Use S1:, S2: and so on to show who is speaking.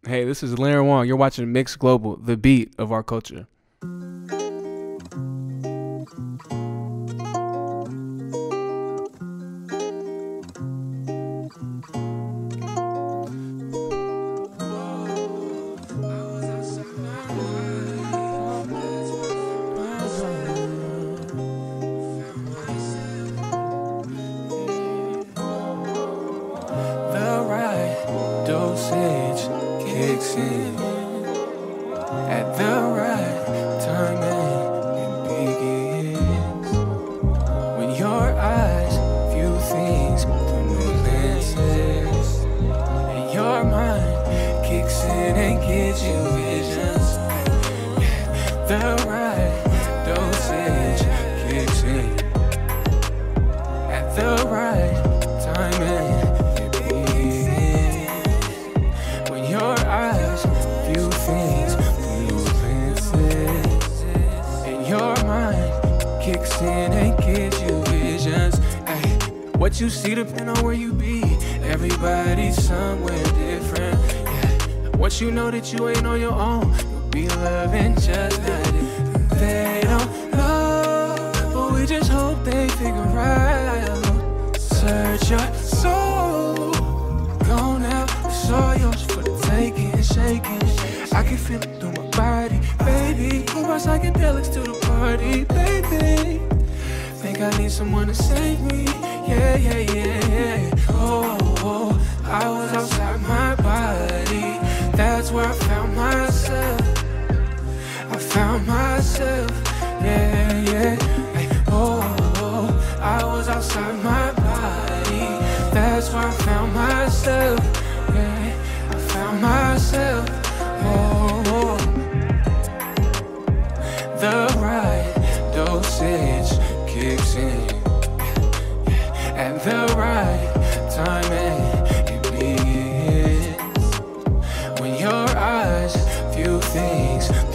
S1: Hey, this is Larren Wong. You're watching MYX Global, the beat of our culture.
S2: Dosage kicks in at the right time and it begins when your eyes view things through new lenses and your mind kicks in and gives you visions. The right dosage kicks in at the right time and kicks in and gives you visions. Ay, what you see depend on where you be. Everybody's somewhere different. Yeah. What you know that you ain't on your own, you'll be loving just not it. They don't know, but we just hope they figure out. Search your soul. Go now, it's all yours for the taking and shaking. I can feel it through my body, baby. Move our psychedelics to the party, baby. Think I need someone to save me. Yeah, yeah, yeah, yeah. Oh, oh, I was outside my body. That's where I found myself. I found myself. Yeah, yeah. Hey, oh, oh, I was outside my body. That's where I found myself. Yeah, I found myself. Oh, oh. The right dosage kicks in at the right time and it begins when your eyes view things